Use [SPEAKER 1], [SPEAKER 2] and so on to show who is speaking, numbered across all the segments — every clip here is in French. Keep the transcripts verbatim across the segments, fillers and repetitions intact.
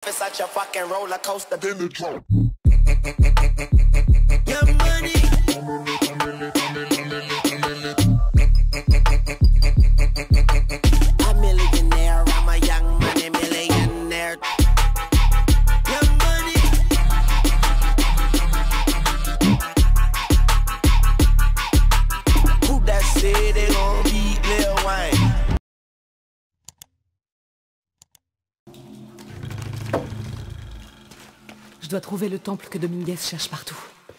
[SPEAKER 1] It's such a fucking roller coaster. Then the drop. Your money. A millionaire, I'm a young money millionaire. Your money. Who that said they gon' beat Lil Wayne?
[SPEAKER 2] Je dois trouver le temple que Dominguez cherche partout.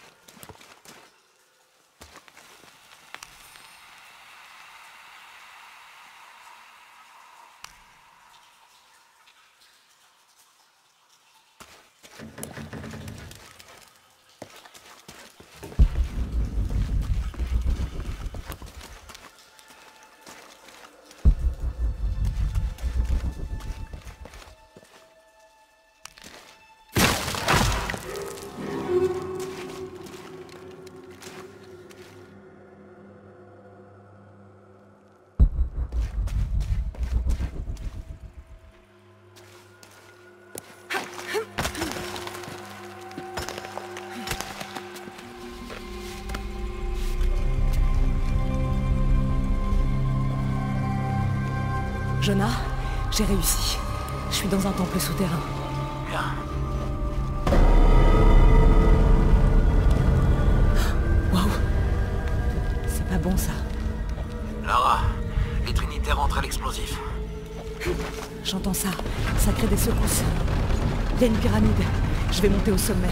[SPEAKER 2] Jonah, j'ai réussi. Je suis dans un temple souterrain.
[SPEAKER 3] Bien.
[SPEAKER 2] Waouh! C'est pas bon ça.
[SPEAKER 3] Lara, les Trinitaires entrent à l'explosif.
[SPEAKER 2] J'entends ça. Ça crée des secousses. Il y a une pyramide. Je vais monter au sommet.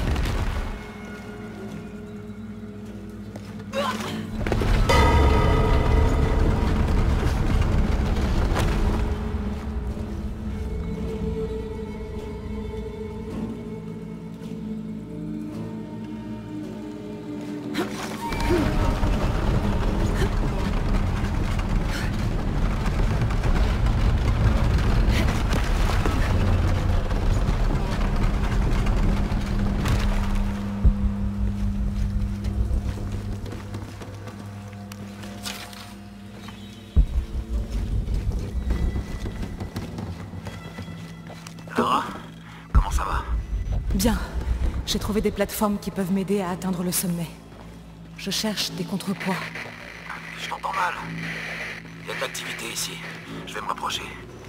[SPEAKER 3] Lara, comment ça va?
[SPEAKER 2] Bien. J'ai trouvé des plateformes qui peuvent m'aider à atteindre le sommet. Je cherche des contrepoids.
[SPEAKER 3] Je t'entends mal. Il y a de l'activité ici. Je vais me rapprocher.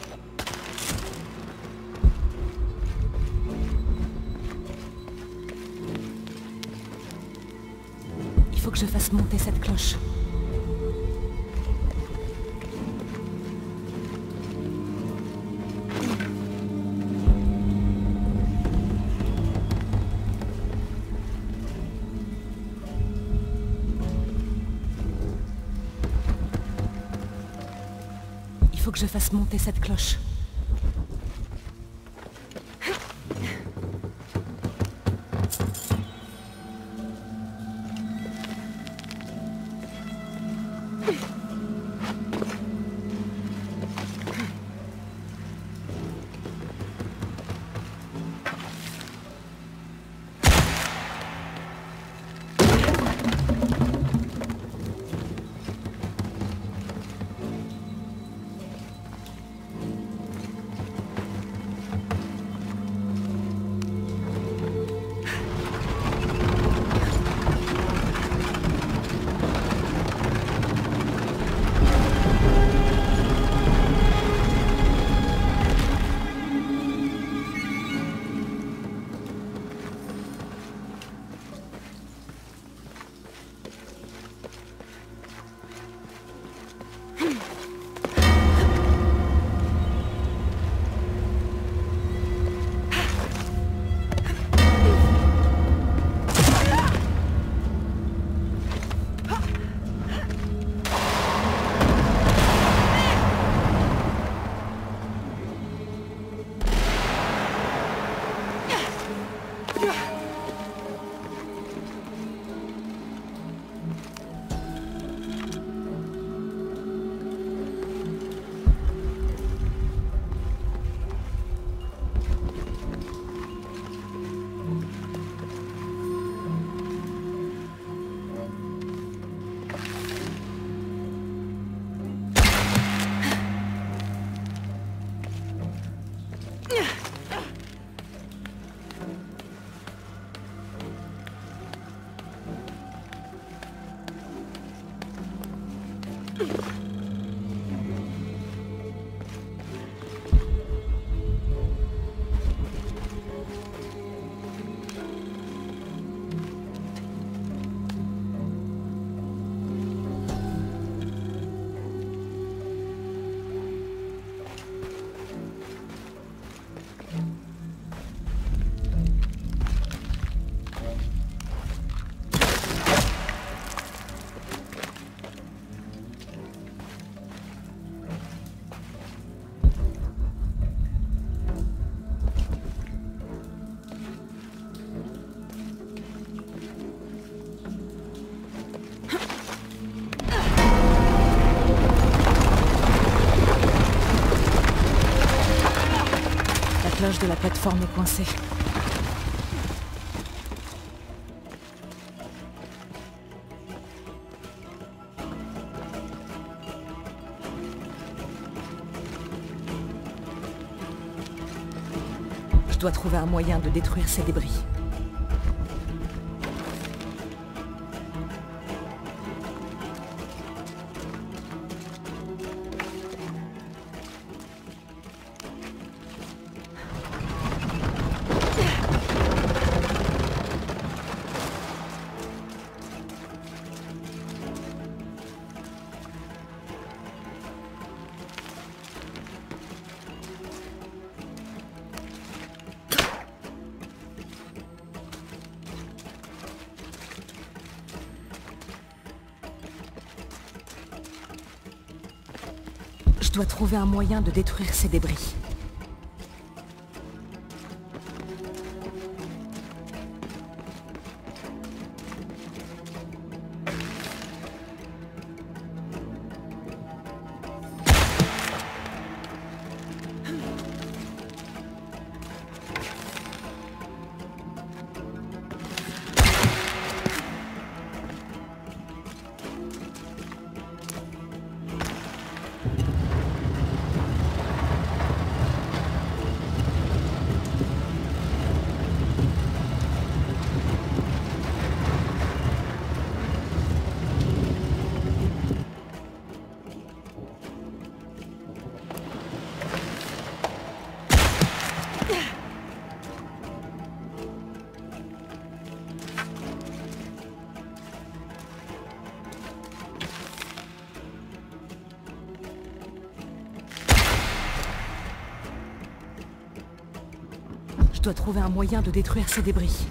[SPEAKER 2] Il faut que je fasse monter cette cloche. Il faut que je fasse monter cette cloche. l'horloge de la plateforme est coincée. Je dois trouver un moyen de détruire ces débris. Je dois trouver un moyen de détruire ces débris. Je dois trouver un moyen de détruire ces débris.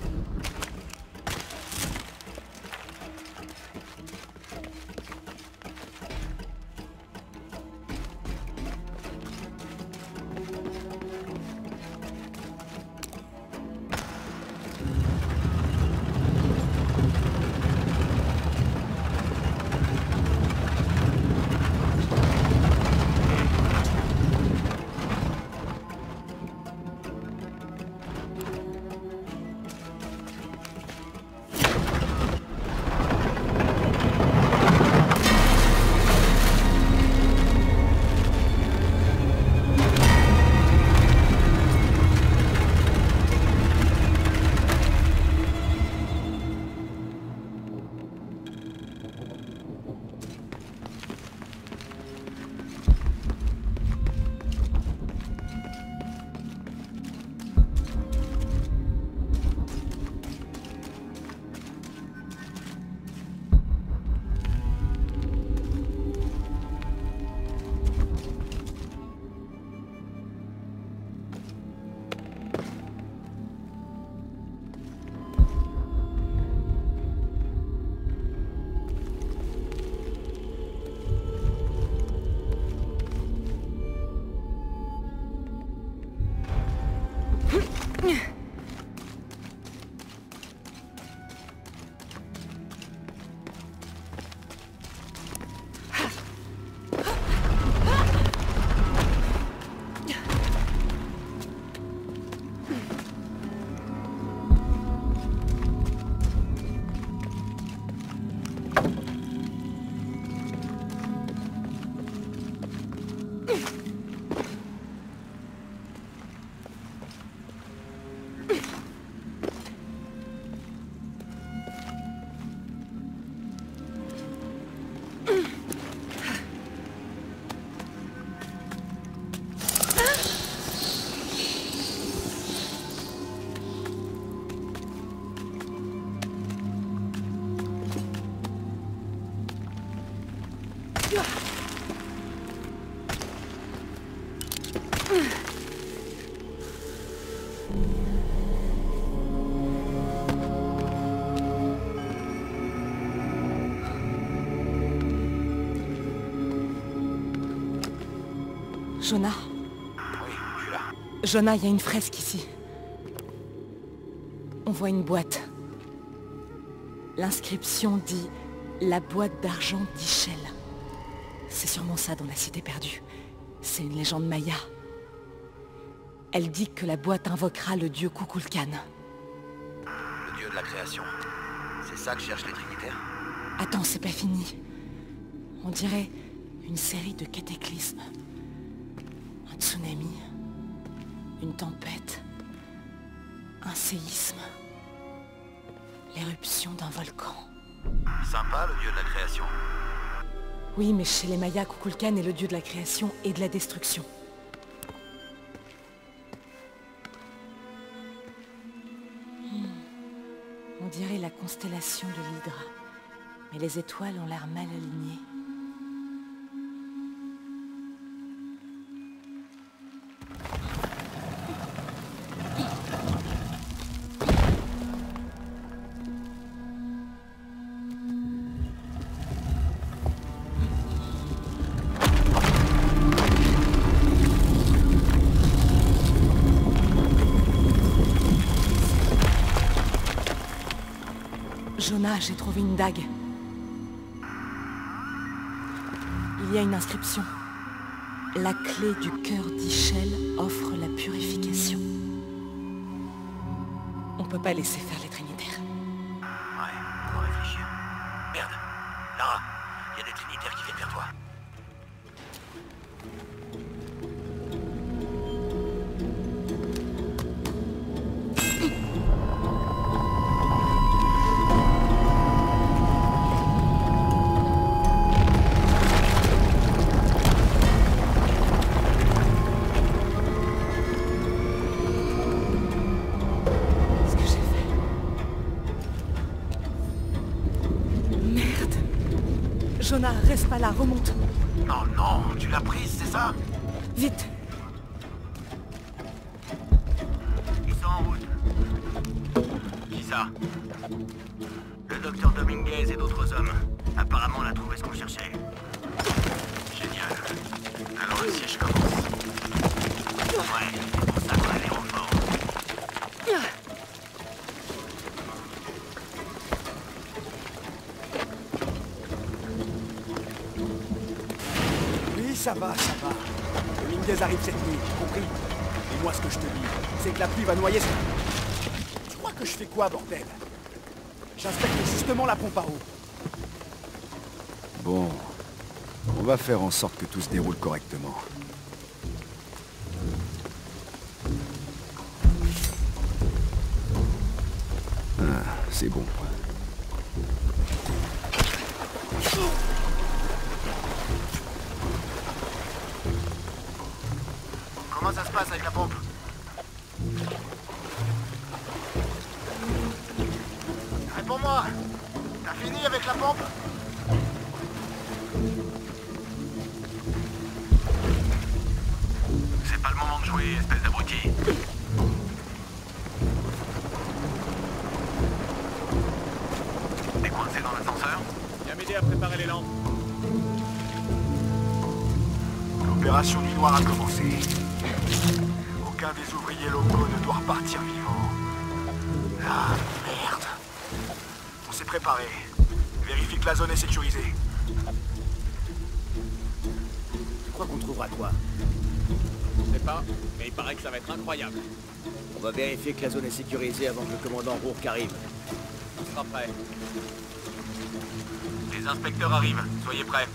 [SPEAKER 2] Jonah.
[SPEAKER 3] Oui, je suis là.
[SPEAKER 2] Jonah, il y a une fresque ici. On voit une boîte. L'inscription dit « La boîte d'argent d'Ishel ». C'est sûrement ça dans la cité perdue. C'est une légende maya. Elle dit que la boîte invoquera le dieu Kukulkan.
[SPEAKER 3] Le dieu de la création. C'est ça que cherchent les Trinitaires?
[SPEAKER 2] Attends, c'est pas fini. On dirait une série de cataclysmes. Un tsunami, une tempête, un séisme, l'éruption d'un volcan.
[SPEAKER 3] Sympa, le dieu de la création.
[SPEAKER 2] Oui, mais chez les Mayas, Kukulkan est le dieu de la création et de la destruction. Hmm. On dirait la constellation de l'Hydra. Mais les étoiles ont l'air mal alignées. Jonah, j'ai trouvé une dague. Il y a une inscription. La clé du cœur d'Ischel offre la purification. On peut pas laisser faire les Trinitaires.
[SPEAKER 3] Ouais, on va réfléchir. Merde. Lara, il y a des Trinitaires qui viennent vers toi.
[SPEAKER 2] Jonah, reste pas là, remonte.
[SPEAKER 3] Oh non, tu l'as prise, c'est ça?
[SPEAKER 2] Vite.
[SPEAKER 3] Ils sont en route. Qui ça? Le docteur Dominguez et d'autres hommes. Apparemment, on a trouvé ce qu'on cherchait. Génial. Alors le siège commence. Ouais, c'est pour ça qu'on a les renforts.
[SPEAKER 4] Ça va, ça va. Dominguez arrive cette nuit, compris? Et moi, ce que je te dis, c'est que la pluie va noyer ce... Tu crois que je fais quoi, bordel? J'inspecte justement la pompe à eau.
[SPEAKER 5] Bon, on va faire en sorte que tout se déroule correctement. Ah, c'est bon.
[SPEAKER 3] Comment ça se passe avec la pompe? Réponds-moi! T'as fini avec la pompe? C'est pas le moment de jouer, espèce d'abruti. T'es coincé dans l'ascenseur?
[SPEAKER 6] Viens m'aider à préparer les lampes.
[SPEAKER 4] L'opération du Noir a commencé. Aucun des ouvriers locaux ne doit repartir vivant. Ah, merde. On s'est préparé. Vérifie que la zone est sécurisée. Tu crois qu'on trouvera quoi?
[SPEAKER 6] Je sais pas, mais il paraît que ça va être incroyable.
[SPEAKER 7] On va vérifier que la zone est sécurisée avant que le commandant Rourke arrive.
[SPEAKER 6] On sera prêt.
[SPEAKER 3] Les inspecteurs arrivent, soyez prêts.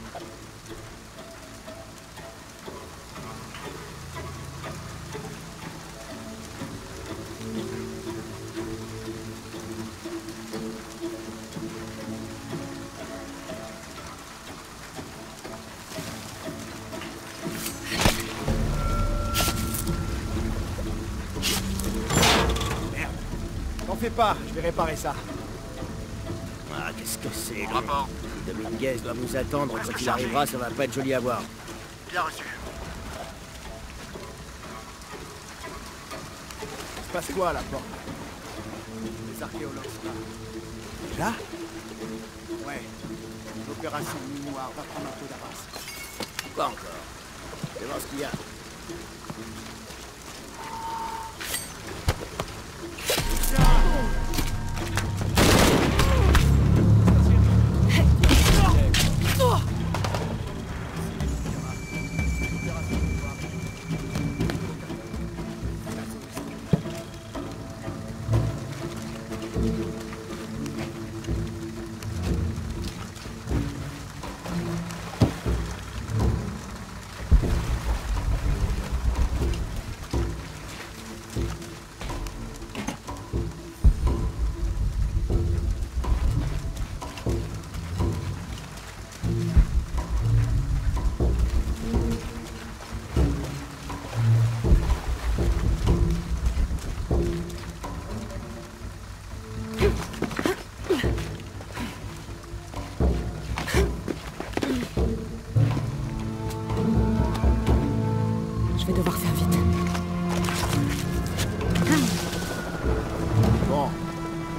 [SPEAKER 4] T'en fais pas, je vais réparer ça.
[SPEAKER 7] Ah, qu'est-ce que c'est, lui?
[SPEAKER 3] Rapport.
[SPEAKER 7] Si Dominguez doit nous attendre quand il arrivera, ça va pas être joli à voir.
[SPEAKER 3] Bien reçu.
[SPEAKER 4] Il se passe quoi à la porte? Les archéologues sont là. Déjà? Ouais. L'opération Nuit Noire va prendre un peu d'avance.
[SPEAKER 7] Pas encore. Je vais voir ce qu'il y a.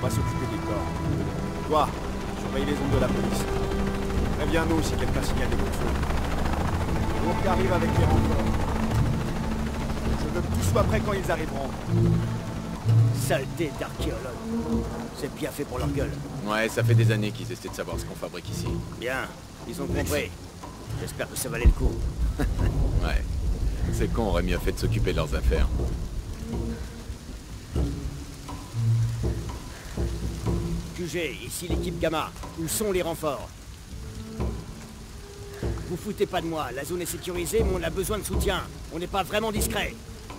[SPEAKER 5] va s'occuper des corps. Toi, surveille les ondes de la police. Préviens-nous si quelqu'un signale des coups de feu. Bourg arrive avec les renforts. Je veux que tout soit prêt quand ils arriveront.
[SPEAKER 7] Saleté d'archéologues. C'est bien fait pour leur gueule.
[SPEAKER 6] Ouais, ça fait des années qu'ils essaient de savoir ce qu'on fabrique ici.
[SPEAKER 7] Bien, ils ont compris. J'espère que ça valait le coup.
[SPEAKER 6] Ouais. Ces cons auraient mieux fait de s'occuper de leurs affaires.
[SPEAKER 7] Q G, ici l'équipe Gamma. Où sont les renforts? Vous foutez pas de moi, la zone est sécurisée, mais on a besoin de soutien. On n'est pas vraiment discret.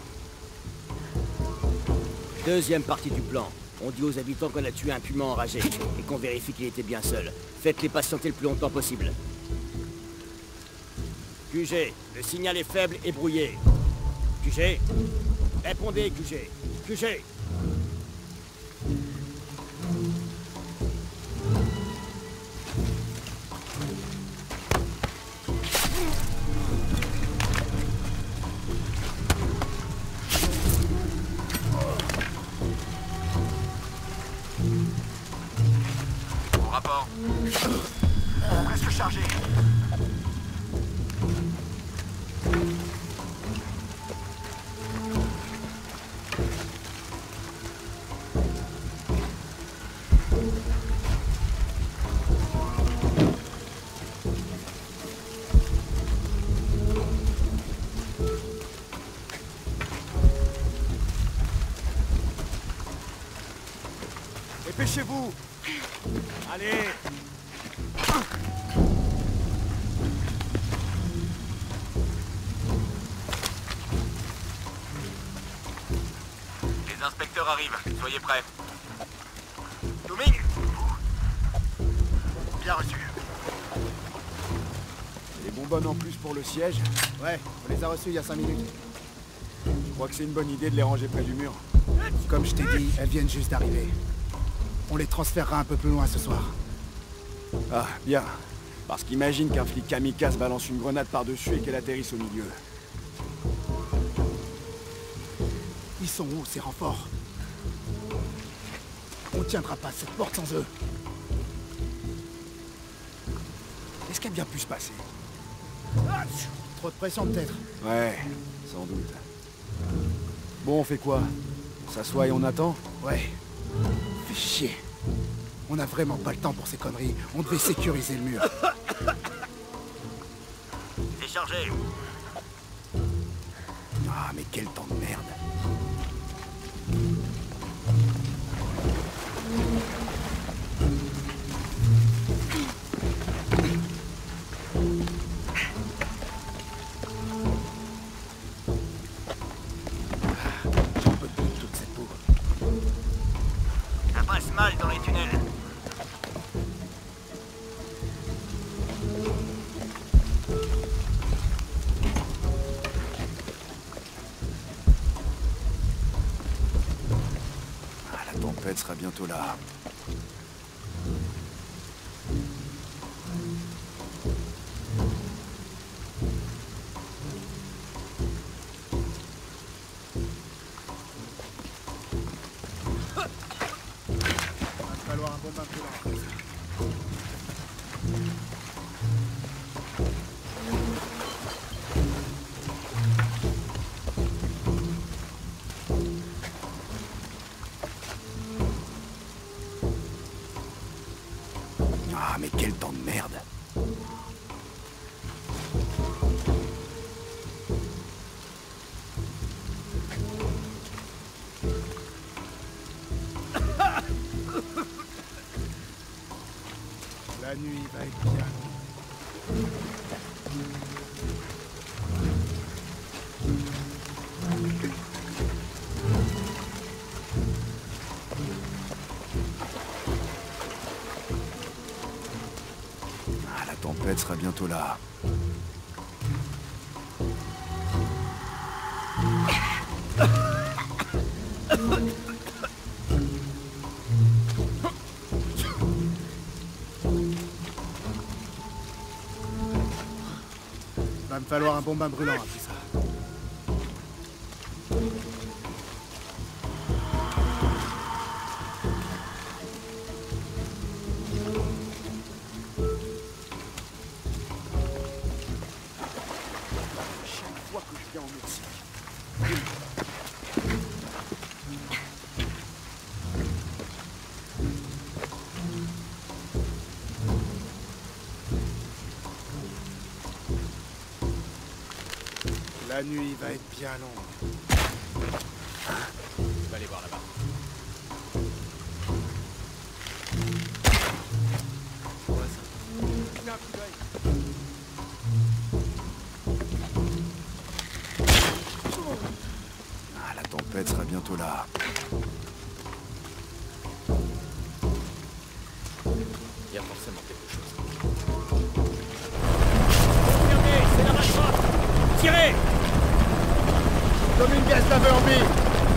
[SPEAKER 7] Deuxième partie du plan. On dit aux habitants qu'on a tué un puma enragé et qu'on vérifie qu'il était bien seul. Faites-les patienter le plus longtemps possible. Q G, le signal est faible et brouillé. Q G, répondez Q G. Q G.
[SPEAKER 3] Au rapport.
[SPEAKER 4] Presque chargé. Dépêchez-vous. Allez.
[SPEAKER 3] Les inspecteurs arrivent, soyez prêts. Dooming. Bien reçu.
[SPEAKER 5] Des bonbonnes en plus pour le siège.
[SPEAKER 8] Ouais, on les a reçus il y a cinq minutes.
[SPEAKER 5] Je crois que c'est une bonne idée de les ranger près du mur.
[SPEAKER 8] Comme je t'ai dit, elles viennent juste d'arriver. On les transférera un peu plus loin ce soir.
[SPEAKER 5] Ah, bien. Parce qu'imagine qu'un flic kamikaze balance une grenade par-dessus et qu'elle atterrisse au milieu.
[SPEAKER 8] Ils sont où, ces renforts? On tiendra pas cette porte sans eux.
[SPEAKER 5] Qu'est-ce qui a bien pu se passer?
[SPEAKER 8] Trop de pression, peut-être.
[SPEAKER 5] Ouais, sans doute. Bon, on fait quoi? On s'assoit et on attend?
[SPEAKER 8] Ouais. Fais chier. On n'a vraiment pas le temps pour ces conneries. On devait sécuriser le mur.
[SPEAKER 3] C'est chargé.
[SPEAKER 8] Ah, mais quel temps de merde. J'en peux plus de toute cette boue.
[SPEAKER 3] Ça passe mal dans les tunnels.
[SPEAKER 5] Ah, la tempête sera bientôt là.
[SPEAKER 8] Il va falloir un bon bain brûlant.
[SPEAKER 5] Ah, mais quel temps de merde.
[SPEAKER 8] La nuit va être bien.
[SPEAKER 5] Ah, la tempête sera bientôt là.
[SPEAKER 8] Va me falloir un bon bain brûlant après ça. La nuit va être bien longue.
[SPEAKER 6] Je vais aller voir là-bas.
[SPEAKER 5] Quoi ça? Mets un coup d'œil.
[SPEAKER 4] Ah, la tempête sera bientôt là.
[SPEAKER 6] Il y a forcément quelque chose.
[SPEAKER 7] Confirmé, c'est la Rashcroft. Tirez!
[SPEAKER 8] Dominguez l'avait en vie.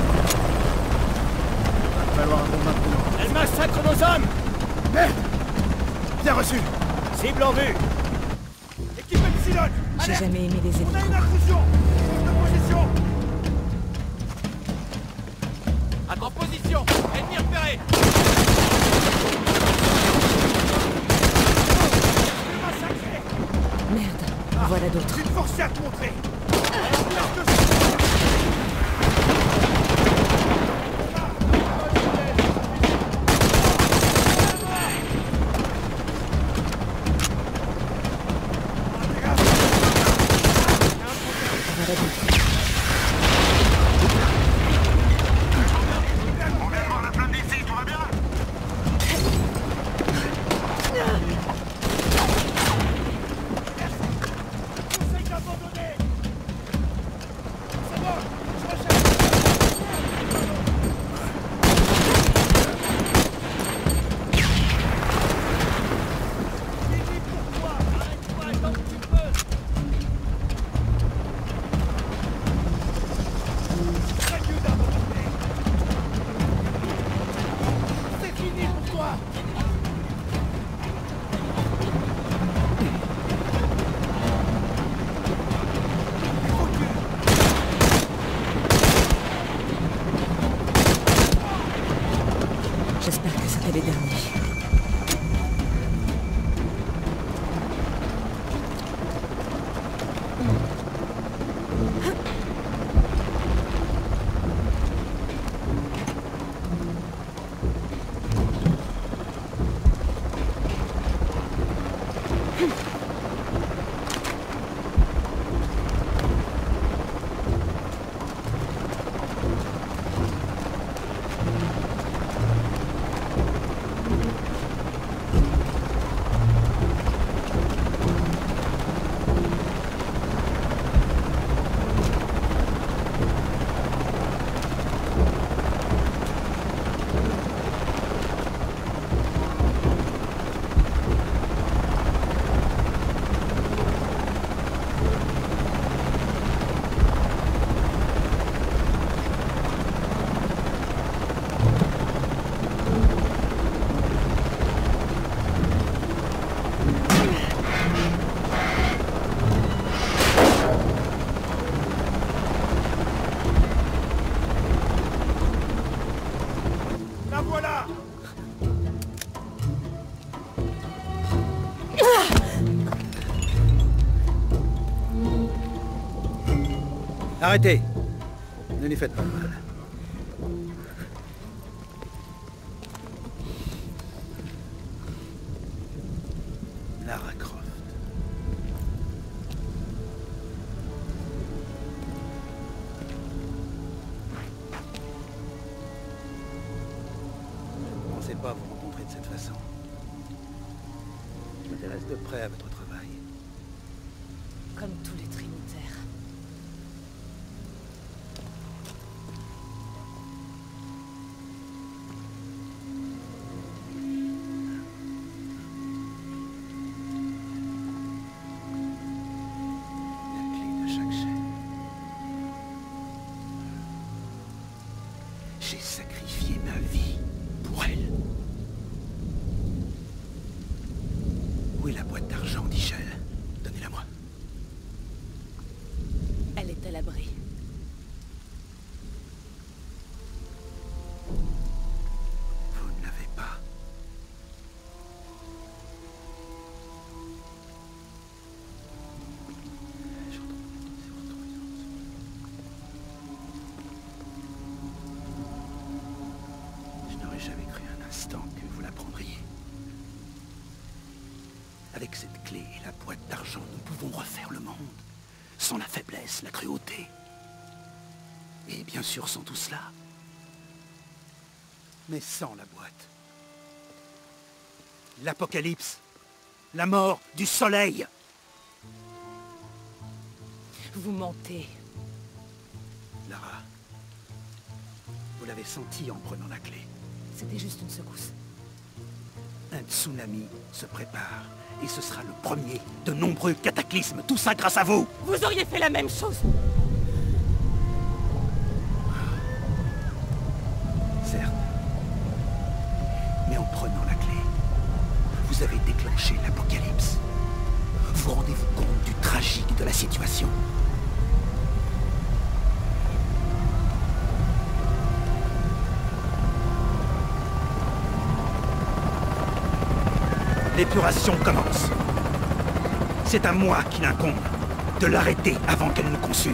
[SPEAKER 8] Va falloir un bon maintenant.
[SPEAKER 7] Elle massacre nos hommes!
[SPEAKER 8] Merde! Bien reçu.
[SPEAKER 7] Cible en vue!
[SPEAKER 8] Équipe Epsilon!
[SPEAKER 2] J'ai jamais aimé les
[SPEAKER 8] On a une
[SPEAKER 2] hélicos.
[SPEAKER 8] intrusion! Change de position!
[SPEAKER 6] En position! Ennemi repéré!
[SPEAKER 2] Merde, voilà d'autres.
[SPEAKER 8] Je vais te forcer à te montrer!
[SPEAKER 2] Voilà d'autres.
[SPEAKER 4] On vient de voir la flamme d'ici, tout va bien?
[SPEAKER 8] Conseil d'abandonner! C'est bon! Je recherche! Fini pour toi! Arrête-toi tant que tu peux! C'est mieux d'abandonner! C'est fini pour toi!
[SPEAKER 2] J'espère que c'était les derniers.
[SPEAKER 8] La voilà!
[SPEAKER 5] Arrêtez! Ne lui faites pas de mal. Lara Croft. Je ne pensais pas vous rencontrer de cette façon. Je m'intéresse de près à votre travail.
[SPEAKER 2] Comme tous les Trinitaires.
[SPEAKER 8] La clé de chaque chaîne. J'ai sacrifié ma vie pour elle. Où est la boîte d'argent d'Ichel? Donnez-la moi.
[SPEAKER 2] Elle est à l'abri.
[SPEAKER 8] Vous ne l'avez pas. Je retrouve- je retrouve- Je n'aurais jamais cru un instant que vous la prendriez. Avec cette clé et la boîte d'argent, nous pouvons refaire le monde. sans la faiblesse, la cruauté. Et bien sûr sans tout cela. Mais sans la boîte. L'apocalypse. La mort du soleil.
[SPEAKER 2] Vous mentez.
[SPEAKER 8] Lara, vous l'avez senti en prenant la clé.
[SPEAKER 2] C'était juste une secousse.
[SPEAKER 8] Un tsunami se prépare. Et ce sera le premier de nombreux cataclysmes. Tout ça grâce à vous.
[SPEAKER 2] Vous auriez fait la même chose.
[SPEAKER 8] Certes. Mais en prenant la clé, vous avez déclenché l'apocalypse. Vous rendez-vous compte du tragique de la situation? L'épuration commence. C'est à moi qu'il incombe de l'arrêter avant qu'elle nous consume.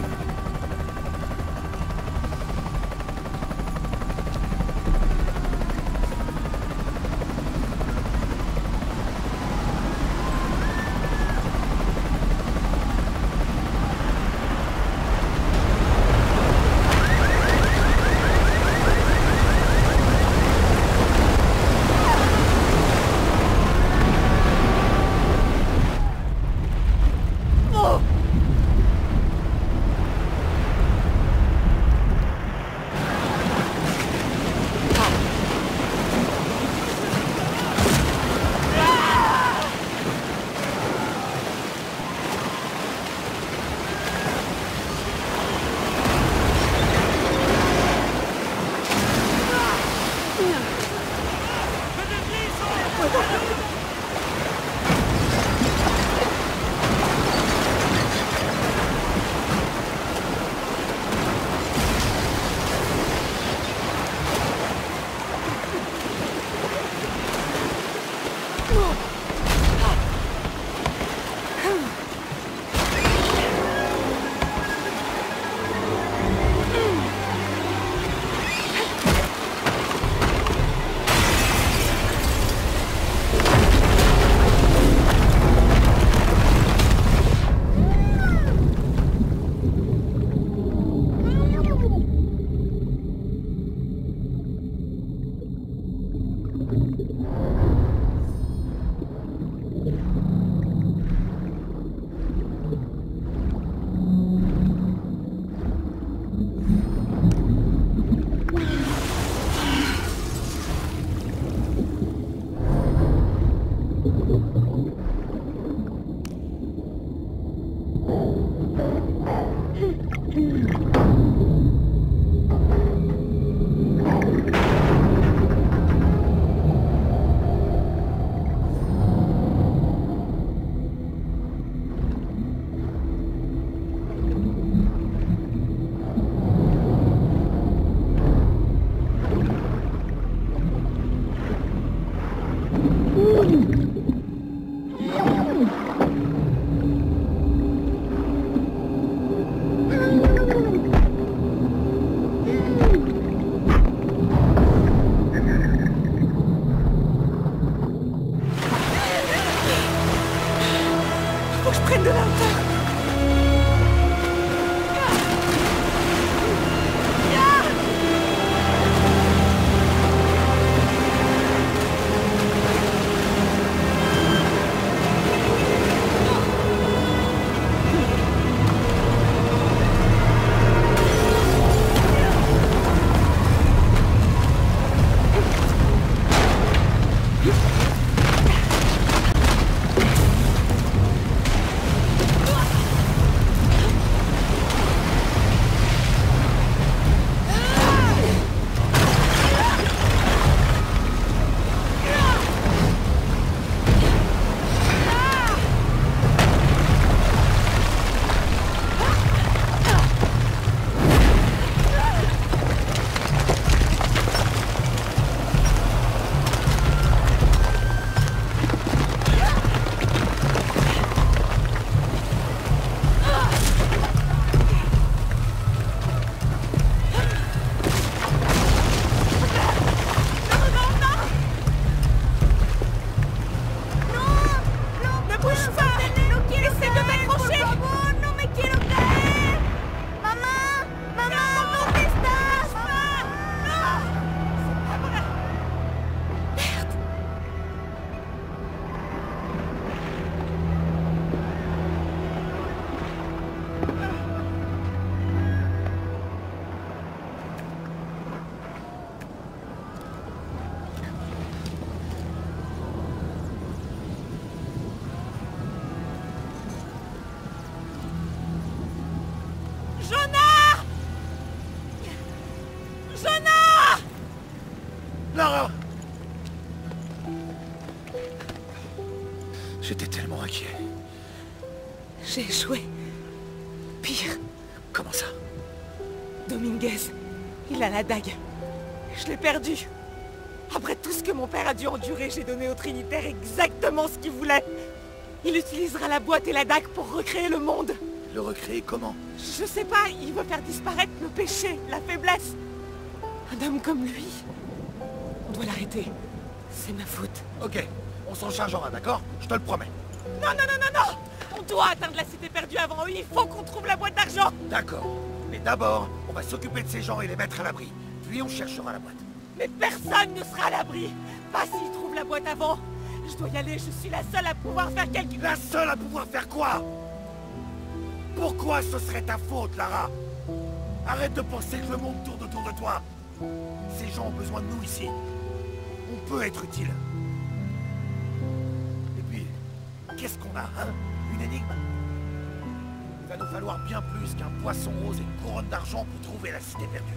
[SPEAKER 8] Lara! J'étais tellement inquiet.
[SPEAKER 2] J'ai échoué. Pire.
[SPEAKER 8] Comment ça?
[SPEAKER 2] Dominguez, il a la dague. Je l'ai perdu. Après tout ce que mon père a dû endurer, j'ai donné au Trinitaire exactement ce qu'il voulait. Il utilisera la boîte et la dague pour recréer le monde.
[SPEAKER 8] Le recréer comment?
[SPEAKER 2] Je sais pas, il veut faire disparaître le péché, la faiblesse. Un homme comme lui, on doit l'arrêter. C'est ma faute.
[SPEAKER 8] Ok, on s'en chargera, d'accord? Je te le promets.
[SPEAKER 2] Non, non, non, non, non! On doit atteindre la cité perdue avant eux, il faut qu'on trouve la boîte d'argent!
[SPEAKER 8] D'accord. Mais d'abord, on va s'occuper de ces gens et les mettre à l'abri. Puis on cherchera la boîte.
[SPEAKER 2] Mais personne ne sera à l'abri! Pas s'ils trouvent la boîte avant! Je dois y aller, je suis la seule à pouvoir faire quelque...
[SPEAKER 8] La seule à pouvoir faire quoi? Pourquoi ce serait ta faute, Lara? Arrête de penser que le monde tourne autour de toi. Ces gens ont besoin de nous ici. On peut être utile. Et puis, qu'est-ce qu'on a, hein? Une énigme? Il va nous falloir bien plus qu'un poisson rose et une couronne d'argent pour trouver la cité perdue.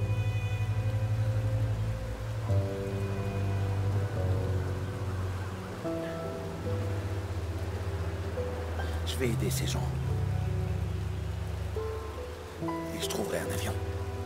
[SPEAKER 8] Je vais aider ces gens. Et je trouverai un avion.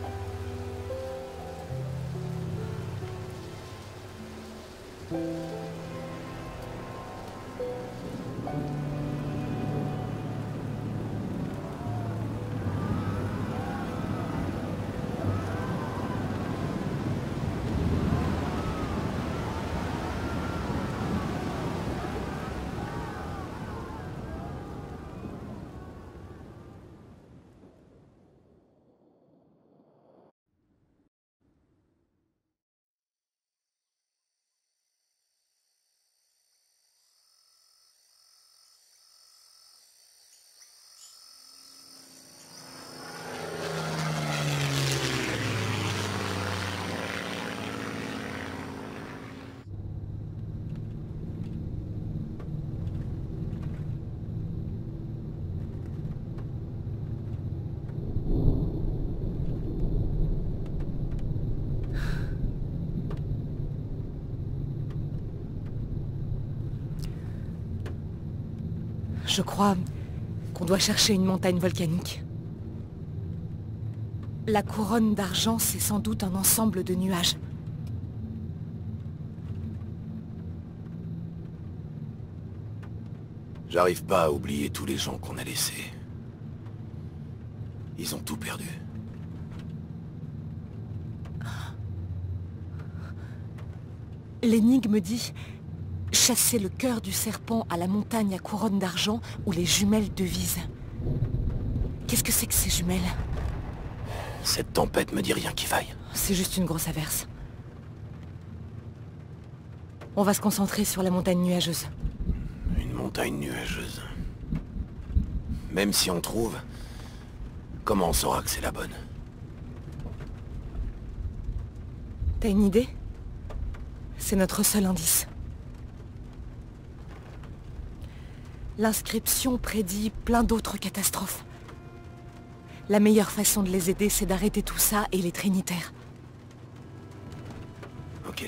[SPEAKER 2] Je crois qu'on doit chercher une montagne volcanique. La couronne d'argent, c'est sans doute un ensemble de nuages.
[SPEAKER 8] J'arrive pas à oublier tous les gens qu'on a laissés. Ils ont tout perdu.
[SPEAKER 2] L'énigme dit « Chasser le cœur du serpent à la montagne à couronne d'argent où les jumelles devisent ». Qu'est-ce que c'est que ces jumelles?
[SPEAKER 8] Cette tempête me dit rien qui vaille.
[SPEAKER 2] C'est juste une grosse averse. On va se concentrer sur la montagne nuageuse.
[SPEAKER 8] Une montagne nuageuse. Même si on trouve, comment on saura que c'est la bonne?
[SPEAKER 2] T'as une idée? C'est notre seul indice. L'inscription prédit plein d'autres catastrophes. La meilleure façon de les aider, c'est d'arrêter tout ça et les Trinitaires.
[SPEAKER 8] Ok.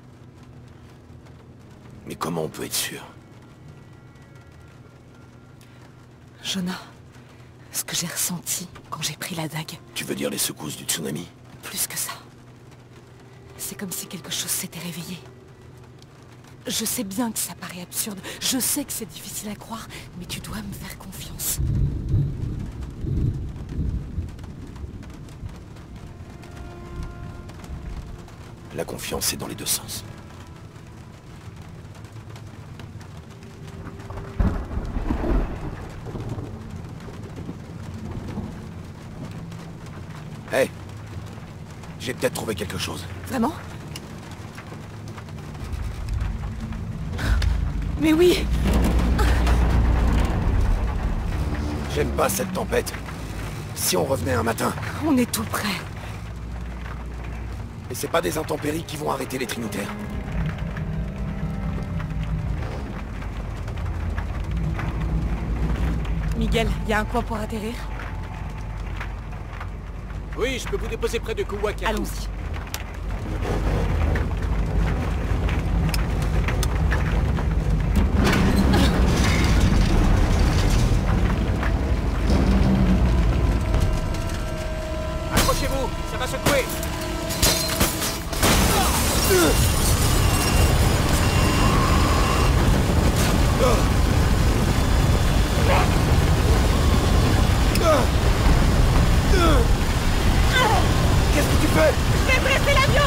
[SPEAKER 8] Mais comment on peut être sûr?
[SPEAKER 2] Jonah, ce que j'ai ressenti quand j'ai pris la dague...
[SPEAKER 8] Tu veux dire les secousses du tsunami?
[SPEAKER 2] Plus que ça. C'est comme si quelque chose s'était réveillé. Je sais bien que ça paraît absurde, je sais que c'est difficile à croire, mais tu dois me faire confiance.
[SPEAKER 8] La confiance est dans les deux sens. Hé, hey, j'ai peut-être trouvé quelque chose.
[SPEAKER 2] Vraiment? Mais oui!
[SPEAKER 8] J'aime pas cette tempête. Si on revenait un matin...
[SPEAKER 2] On est tout près.
[SPEAKER 8] Et c'est pas des intempéries qui vont arrêter les Trinitaires.
[SPEAKER 2] Miguel, y a un coin pour atterrir?
[SPEAKER 6] Oui, je peux vous déposer près de Kuwakatu.
[SPEAKER 2] Allons-y.
[SPEAKER 5] Qu'est-ce que tu fais?
[SPEAKER 2] Je vais presser l'avion!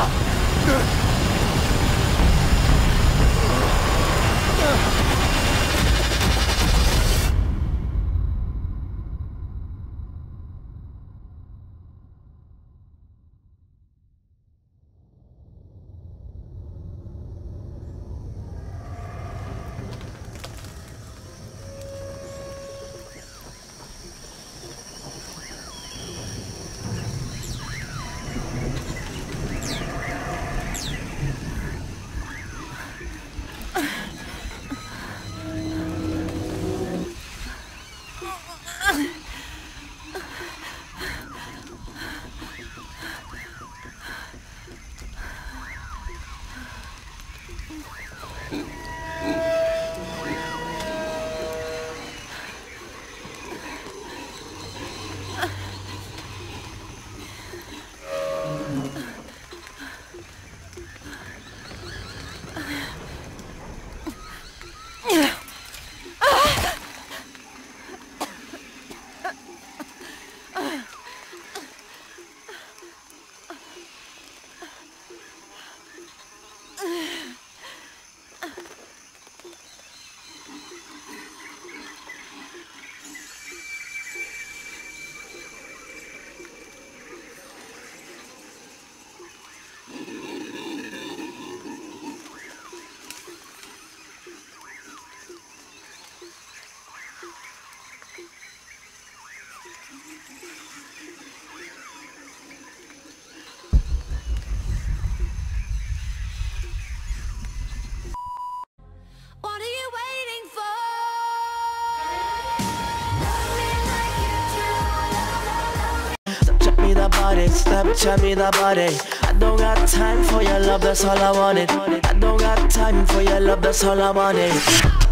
[SPEAKER 9] What are you waiting for?
[SPEAKER 1] Snapchat me the body, Snapchat me the body. I don't got time for your love, that's all I wanted. I don't got time for your love, that's all I wanted.